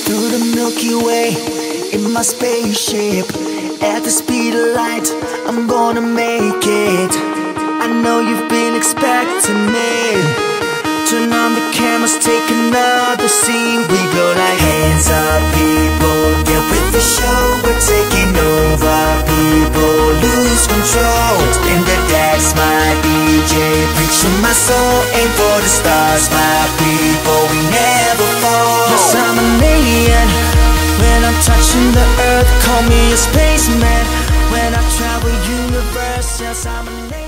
through the Milky Way in my spaceship. At the speed of light, I'm gonna make it. I know you've been expecting me. Turn on the cameras, take another scene. We go like hands up, people, get with the show. We're taking over, people, lose control. Spin the decks, my DJ, preach to my soul. Aim for the stars, my people, we never fall. Yes, I'm an alien. When I'm touching the earth, call me a spaceman. When I travel universe, yes, I'm an alien.